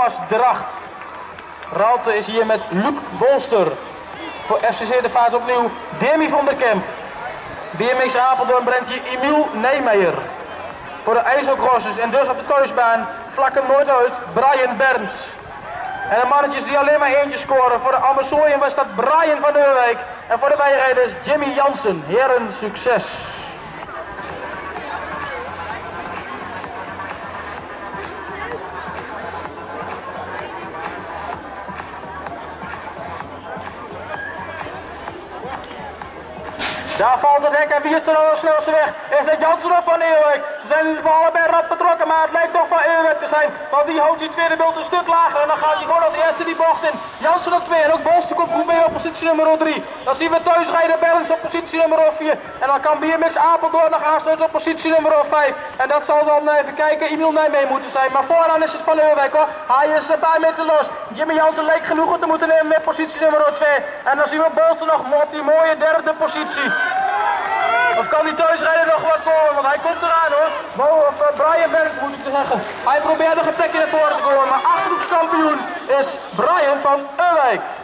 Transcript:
Thomas Dracht. Raalte is hier met Luc Bolster. Voor FCC de vaart opnieuw Demi van der Kemp. BMX Apeldoorn brengt hier Emiel Nijmeijer. Voor de IJsselcrossers en dus op de thuisbaan vlak hem nooit uit Brian Berns. En de mannetjes die alleen maar eentje scoren. Voor de Amazoniën was dat Brian van Eurwijk. En voor de bijrijders Jimmy Jansen. Heren, succes! Daar valt het hek en wie is er al de snelste weg? Is het Jansen of Van Eerwijk? Ze zijn in ieder geval allebei rap vertrokken, maar het lijkt toch Van Eerwijk te zijn. Want die houdt die tweede beeld een stuk lager en dan gaat hij gewoon als eerste die bocht in. Jansen op 2 en ook Bolster komt goed mee op positie nummer 3. Dan zien we thuisrijder Berns op positie nummer 4. En dan kan BMX Apeldoorn nog aansluiten op positie nummer 5. En dat zal dan even kijken, Emiel Nijmeijer moeten zijn. Maar vooraan is het Van Eerwijk hoor. Hij is een paar meter los. Jimmy Jansen leek genoegen te moeten nemen met positie nummer 2. En dan zien we Bolster nog op die mooie derde positie. Of kan die thuisrijder nog wat komen, want hij komt eraan hoor. Brian Berns moet ik zeggen. Hij probeert nog een plekje naar voren te komen, maar achterhoekskampioen is Brian van Eurwijk.